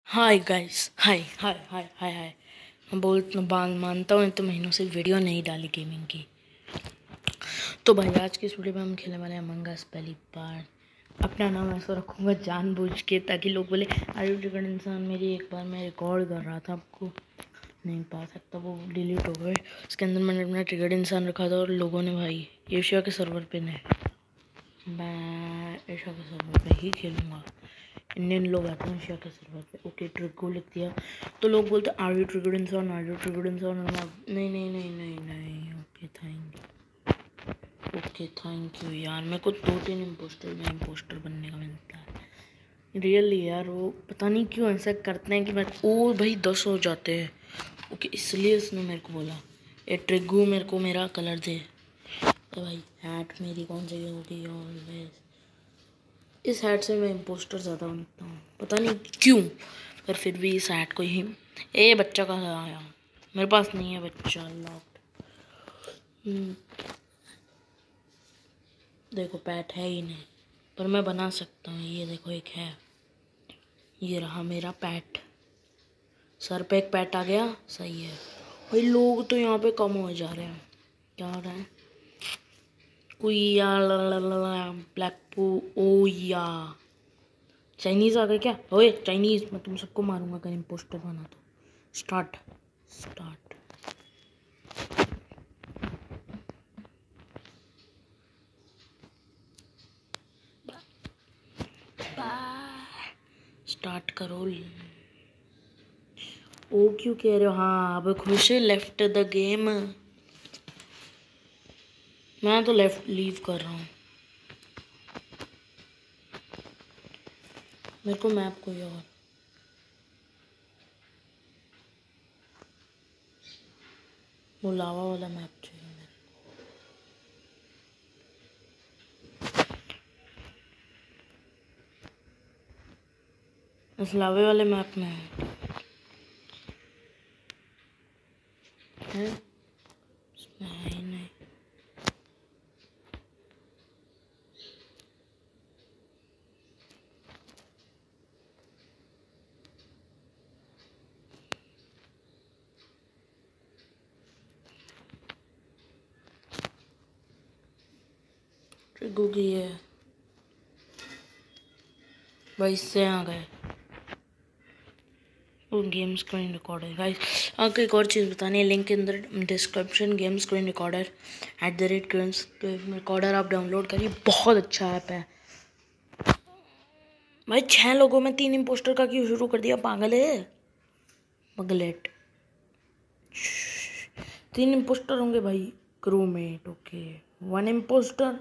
Hi guys, हाय हाय हाय हाय हाय। मैं मानता हूँ तो महीनों से वीडियो नहीं डाली गेमिंग की। तो भाई आज की इस वीडियो में हम खेलने वाले हैं अमंग अस पहली बार। अपना नाम ऐसा रखूँगा जानबूझ के, ताकि लोग बोले आर यू ट्रिगर्ड इंसान। मेरी एक बार मैं रिकॉर्ड कर रहा था, आपको नहीं पा सकता, वो डिलीट हो गए। उसके अंदर मैंने अपना ट्रिगर्ड इंसान रखा था और लोगों ने भाई एशिया के सर्वर पे ने मैं एशिया के सर्वर पे ही खेलूँगा। इंडियन लोग आते हैं एशिया के सर्वर पे। ओके ट्रिको लिख दिया तो लोग बोलते आर यू ट्रिगर्ड इंसान, आर यू ट्रिगर्ड इंसान। नहीं नहीं नहीं नहीं नहीं। ओके थैंक यू यार। मेरे को 2-3 इम्पोस्टर में इम्पोस्टर बनने का मिलता है रियली यार। वो पता नहीं क्यों ऐसा करते हैं कि मैं ओ भाई 10 हो जाते हैं। ओके इसलिए उसने मेरे को बोला ए ट्रिगू मेरे को मेरा कलर दे। तो भाई हैट मेरी कौन सी होगी ऑलवेज। इस हैट से मैं इम्पोस्टर ज़्यादा बनता हूँ, पता नहीं क्यों, पर फिर भी इस हैट को ही। ए बच्चा कहाँ आया? मेरे पास नहीं है बच्चा, लॉक्ड। देखो पैट है ही नहीं, पर मैं बना सकता हूँ। ये देखो एक है, ये रहा मेरा पैट। सर पे एक पैट आ गया, सही है। भाई लोग तो यहाँ पे कम हो जा रहे हैं। क्या हो रहा है? कुया ब्लैक पू ओ या चाइनीज आ गए क्या? ओए चाइनीज, मैं तुम सबको मारूंगा अगर इम्पोस्टर बना तो। Start start. स्टार्ट करो। ओ क्यों कह रहे हो? हाँ अब खुश है। Left the game. मैं तो लेफ्ट लीव कर रहा हूँ। मेरे को मैप कोई और। वो लावा वाला मैप चाहिए मेरे। उस लावे वाले मैप में है उसमें है ही नहीं। ट्रिगू की है भाई, इससे आ गए। वो गेम स्क्रीन रिकॉर्डर गाइस। आपको एक और चीज़ बतानी है, लिंक के अंदर description game screen recorder @games recorder आप डाउनलोड करिए, बहुत अच्छा ऐप है भाई। 6 लोगों में 3 इम्पोस्टर का क्यों शुरू कर दिया? पागल है पगलेट। 3 इम्पोस्टर होंगे भाई क्रूमेट। ओके 1 इम्पोस्टर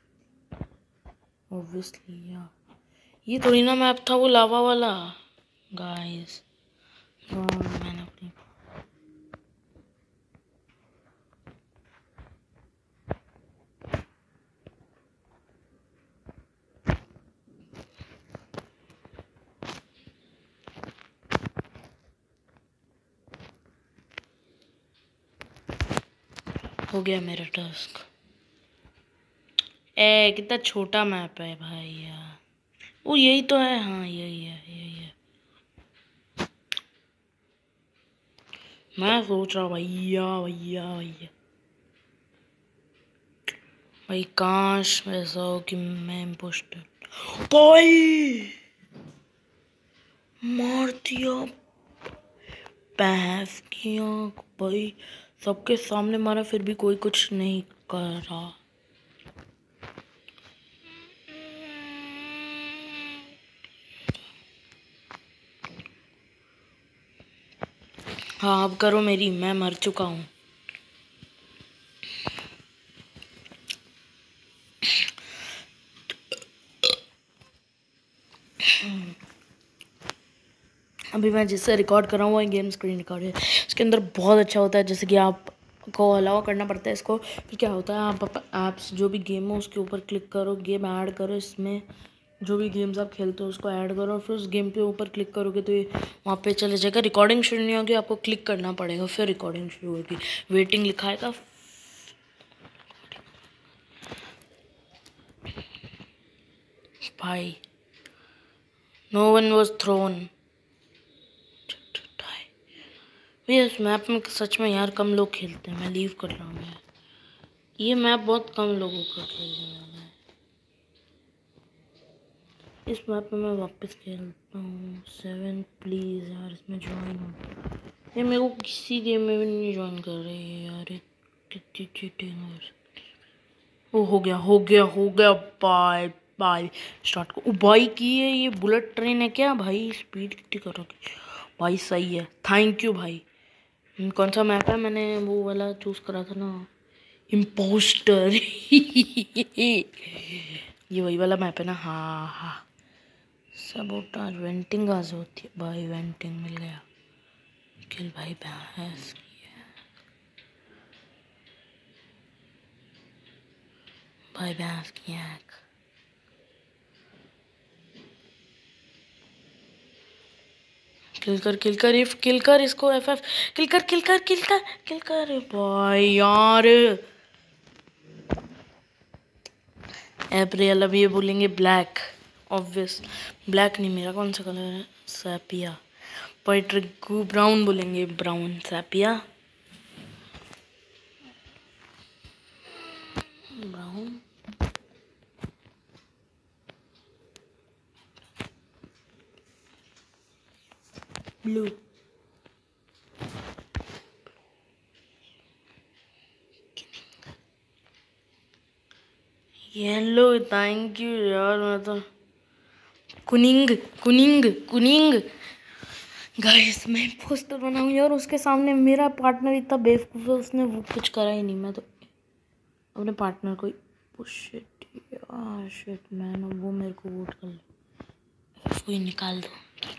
ऑब्वियसली यार। ये थोड़ी ना मैप था वो लावा वाला गाइस। मैंने अपनी हो गया मेरा टास्क। कितना छोटा मैप है भाई यार। वो यही तो है, हाँ यही है यही है। मैं सोच रहा हूँ भैया भैया भैया भाई, काश ऐसा हो कि मैं इम्पोस्टर। भाई मार दिया भैंस की आँख भाई, सबके सामने मारा फिर भी कोई कुछ नहीं कर रहा। हाँ अब करो मेरी, मैं मर चुका हूँ। अभी मैं जिससे रिकॉर्ड कर रहा हूँ वो गेम स्क्रीन रिकॉर्ड है। इसके अंदर बहुत अच्छा होता है, जैसे कि आपको अलाउ करना पड़ता है इसको। फिर क्या होता है, आप ऐप्स जो भी गेम हो उसके ऊपर क्लिक करो, गेम ऐड करो, इसमें जो भी गेम्स आप खेलते हो उसको ऐड करो, और फिर उस गेम पे ऊपर क्लिक करोगे तो ये वहाँ पे चले जाएगा। रिकॉर्डिंग शुरू नहीं होगी, आपको क्लिक करना पड़ेगा फिर रिकॉर्डिंग शुरू होगी। वेटिंग लिखा है भाई। No one was thrown. भैया इस मैप में सच में यार कम लोग खेलते हैं। मैं लीव कर रहा हूँ यार, ये मैप बहुत कम लोगों का खेलने वाला है। इस मैप में मैं वापस खेलता हूँ। 7 प्लीज़ यार, इसमें ज्वाइन हो। ये मेरे को किसी गेम में भी नहीं ज्वाइन कर रही है यार, कितनी चीटिंग। ओ हो गया। बाय बाय, स्टार्ट को बाई की है। ये बुलेट ट्रेन है क्या भाई? स्पीड कितनी कर रखी भाई, सही है। थैंक यू भाई। कौन सा मैप है? मैंने वो वाला चूज करा था ना, इम्पोस्टर। ये वही वाला मैप है ना? हाँ हाँ। सबोटाज वेंटिंग आज होती है भाई, वेंटिंग मिल गया। किल भाई भैंस भाई, भैंस की आँख। किल कर इफ किल कर इसको, एफ किल कर भाई यार। अप्रैल अब ये बोलेंगे ब्लैक, ऑब्वियस। ब्लैक नहीं, मेरा कौन सा कलर है? सैपिया। पैट्रिक ब्राउन बोलेंगे, brown sepia brown. Blue. Yellow. Thank you यार। मैं तो कुनिंग गाइस, मैं पोस्टर बनाऊं यार उसके सामने। मेरा पार्टनर इतना बेवकूफ़ है, उसने वो कुछ करा ही नहीं। मैं तो अपने पार्टनर को शिट यार, शिट मैन, वो मेरे को वोट कर ले, उसको ही निकाल दो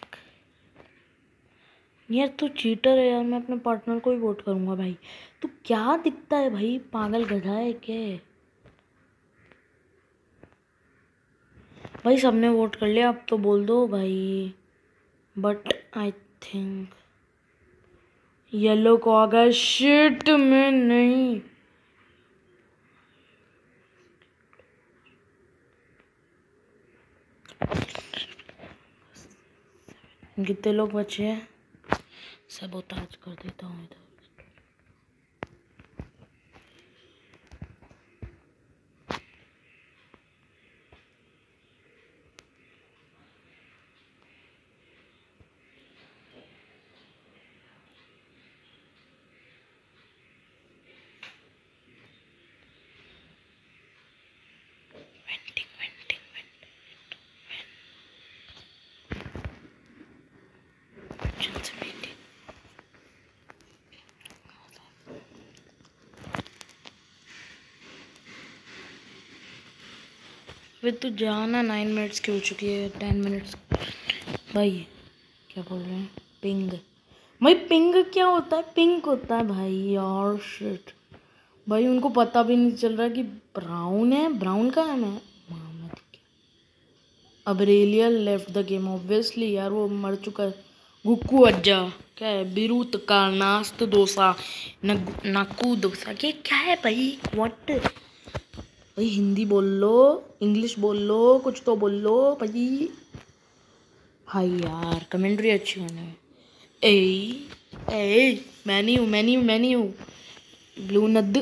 यार। तू चीटर है यार, मैं अपने पार्टनर को ही वोट करूंगा भाई। तू क्या दिखता है भाई, पागल गधा है क्या? भाई सबने वोट कर लिया, अब तो बोल दो भाई। बट आई थिंक येलो को आ गया। शिट में नहीं। कितने लोग बचे हैं? सबोटाज कर देता हूँ इधर। फिर तू जाना, 9 मिनट्स की हो चुकी है, 10 मिनट्स। भाई क्या बोल रहे हैं? पिंग भाई, पिंग क्या होता है? पिंक होता है भाई यार। शिट भाई, उनको पता भी नहीं चल रहा कि ब्राउन है। ब्राउन का है। मैं अबरेलिया लेफ्ट द गेम ऑब्वियसली यार, वो मर चुका है। गुक्कू अज्जा क्या है? बिरूत का नास्त डोसा, नाकू डोसा, क्या है भाई? व्हाट भाई? हिंदी बोल लो, इंग्लिश बोल लो, कुछ तो बोल लो भाई। हाय यार, कमेंट्री अच्छी होने। ए मैनी हूँ ब्लू नद।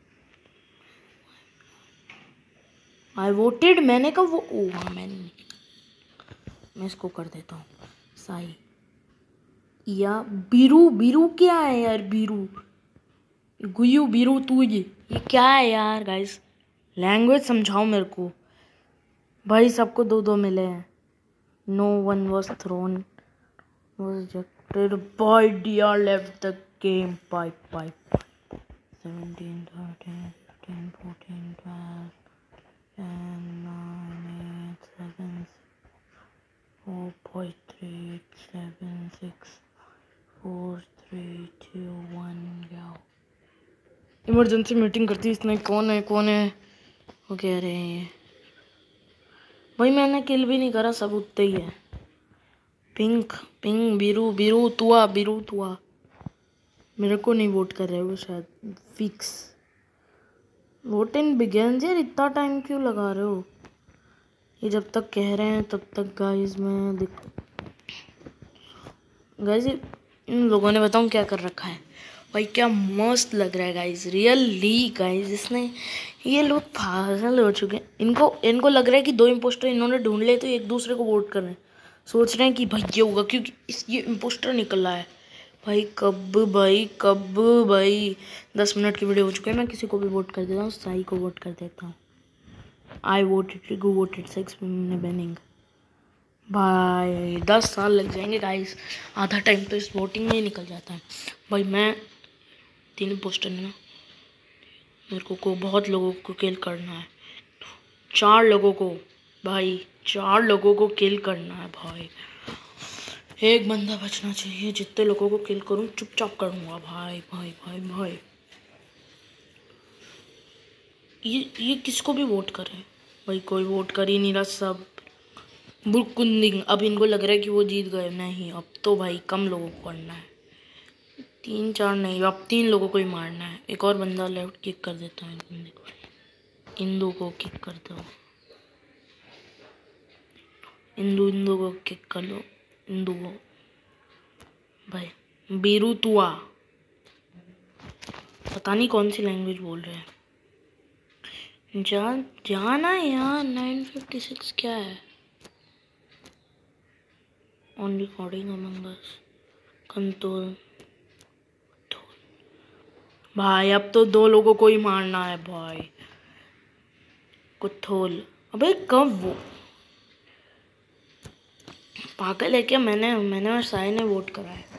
आई वोटेड, मैंने कब वो? ओ हाँ, मैं इसको कर देता हूँ साई। या बीरू, बीरू क्या है यार? बीरू गुयू बीरू तू, ये क्या है यार? गाइस लैंग्वेज समझाओ मेरे को भाई। सबको 2-2 मिले हैं। No one was thrown, was rejected bye dear, left the game bye 17 13 15 14 12 10 9 8 7 4.3 7 6 4 3 2 1 जाओ। इमरजेंसी मीटिंग करती है इसने। कौन है? वो कह रहे हैं भाई, मैंने किल भी नहीं करा, सब उतने ही है। पिंक बीरू तुआ। मेरे को नहीं वोट कर रहे हो शायद। Fix vote in begins. यार इतना टाइम क्यों लगा रहे हो? ये जब तक कह रहे हैं तब तक गाइस मैं देखो गाइस, इन लोगों ने बताऊँ क्या कर रखा है भाई, क्या मस्त लग रहा है गाइस, रियली गाइस। इसने ये लोग पागल हो चुके हैं। इनको लग रहा है कि दो इम्पोस्टर इन्होंने ढूंढ ले तो एक दूसरे को वोट कर रहे हैं, सोच रहे हैं कि भाई ये होगा क्योंकि ये इम्पोस्टर निकल रहा है। भाई कब भाई 10 मिनट की वीडियो हो चुकी है। मैं किसी को भी वोट कर देता हूँ, साई को वोट कर देता हूँ। आई वोटेड रिगू वोटेड सेक्स बैनिंग। भाई 10 साल लग जाएंगे गाइस, आधा टाइम तो इस वोटिंग में ही निकल जाता है। भाई मैं 3 पोस्टर है ना, मेरे को बहुत लोगों को किल करना है, 4 लोगों को भाई, 4 लोगों को किल करना है भाई। एक बंदा बचना चाहिए, जितने लोगों को किल करूँ चुपचाप करूँगा भाई भाई भाई भाई। ये किसको भी वोट करे भाई, कोई वोट कर ही नहीं रहा, सब बुरकुंदिंग। अब इनको लग रहा है कि वो जीत गए, नहीं अब तो भाई कम लोगों को करना है, 3-4 नहीं, अब 3 लोगों को ही मारना है। एक और बंदा लेफ्ट किक कर देता है, बंदे को, इंदू को किक कर दो, इंदू को किक कर लो, इंदू को भाई। बीरू तुआ पता नहीं कौन सी लैंग्वेज बोल रहे हैं। जाना यार 956 क्या है, on recording Among Us control. भाई अब तो 2 लोगों को ही मारना है भाई, कुथोल। अबे कब वो पागल है क्या, मैंने और साई ने वोट करा है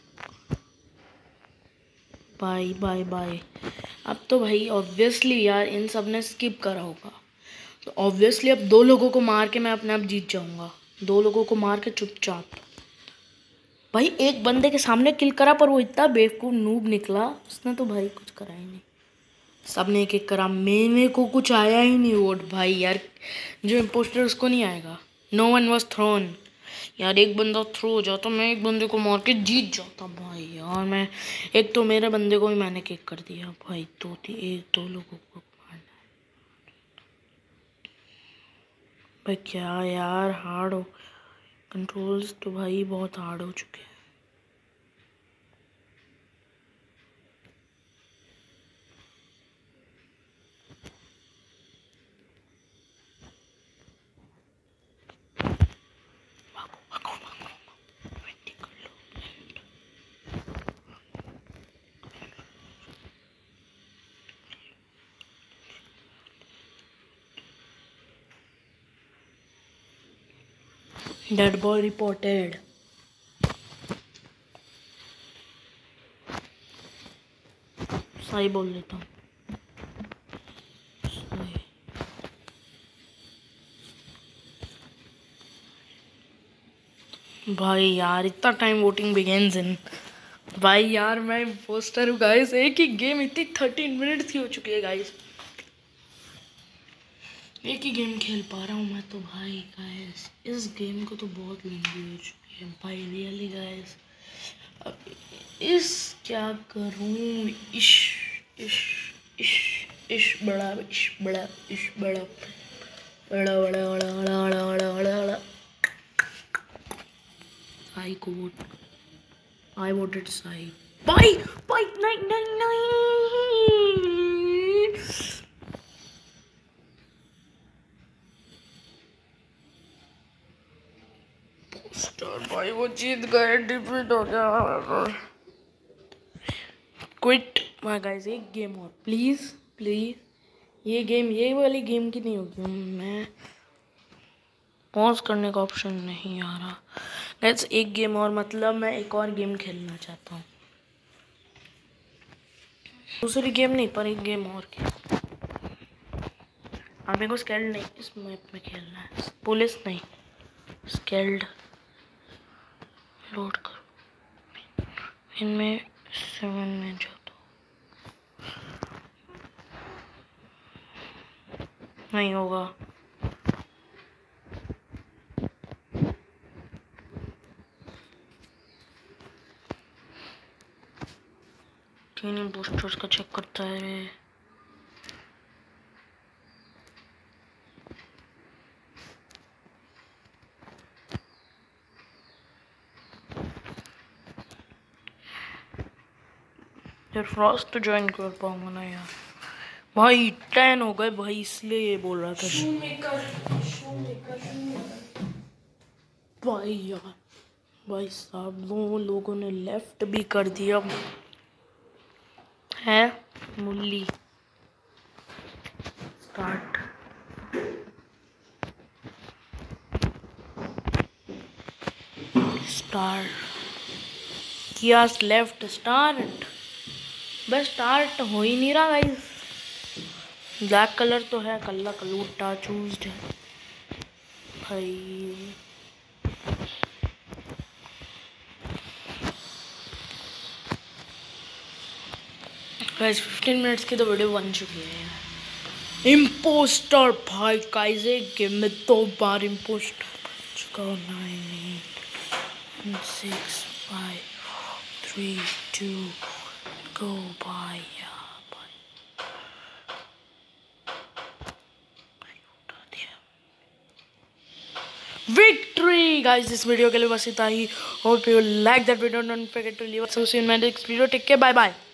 भाई बाय बाय। अब तो भाई ऑब्वियसली यार इन सब ने स्किप करा होगा, तो ऑब्वियसली अब 2 लोगों को मार के मैं अपने आप जीत जाऊंगा, 2 लोगों को मार के चुपचाप। भाई एक बंदे के सामने किल करा, पर वो इतना बेवकूफ़ नूब निकला, उसने तो भाई कुछ करा ही नहीं, सबने एक एक करा, मेरे को कुछ आया ही नहीं वोट भाई। यार जो इम्पोस्टर उसको नहीं आएगा, नो वन वॉज थ्रोन। यार एक बंदा थ्रो हो जाता, मैं एक बंदे को मार के जीत जाता भाई। यार मैं एक तो मेरे बंदे को भी मैंने किक कर दिया भाई, 2 लोगों को मारना है भाई। क्या यार हार्ड हो, कंट्रोल्स तो भाई बहुत हार्ड हो चुके हैं। Dead boy reported. सही बोल लेता हूँ, भाई यार इतना टाइम वोटिंग बिगेन्स इन। भाई यार मैं पोस्टर हूँ गाइस, एक ही गेम इतनी 13 मिनट्स की हो चुकी है गाइस, एक ही गेम खेल पा रहा हूँ मैं तो भाई गाइस। इस गेम को तो बहुत लंबी हो चुकी है भाई, रियली गाइस। अब इस क्या करूँ, इश इश इश इश बड़ा इश बड़ा इश बड़ा बड़ा बड़ा बड़ा बड़ा बड़ा बड़ा बड़ा बड़ा। आई को वोट, आई वोटेड साई। भाई भाई नहीं नहीं नहीं, भाई वो जीत गए, डिफीट हो गया। क्विट माय गाइस, एक गेम और प्लीज प्लीज। ये गेम ये वाली गेम की नहीं होगी, मैं पॉज करने का ऑप्शन नहीं आ रहा गाइस। एक गेम और मतलब मैं एक और गेम खेलना चाहता हूँ, दूसरी गेम नहीं पर एक गेम और खेल। आप मेरे को स्केल्ड नहीं इस मैप में खेलना है, पुलिस नहीं, स्केल्ड लोड कर, इनमें 7 में जाता नहीं होगा। तीन पोस्टर्स का चेक करता है। यार फ्रॉस्ट तो ज्वाइन कर पाऊंगा ना यार। भाई 10 हो गए भाई, इसलिए ये बोल रहा था भाई यार। भाई साहब 2 लोगों ने लेफ्ट भी कर दिया है। मुल्ली स्टार्ट। स्टार्ट किया, लेफ्ट स्टार्ट। बस स्टार्ट हो ही नहीं रहा गाइस। ब्लैक कलर तो है, कल्ला कलूटा चूज्ड है भाई। गाइस 15 मिनट्स की तो वीडियो बन चुकी है। इम्पोस्टर भाई गाइस, एक गेम में 2 बार इम्पोस्टर बन चुका हूँ। 9 8 6 5 3 2 गो बाय। Victory guys. इस वीडियो के लिए बस इतना ही। Hope you like that video, don't forget to leave us in my next video. Take care, bye bye.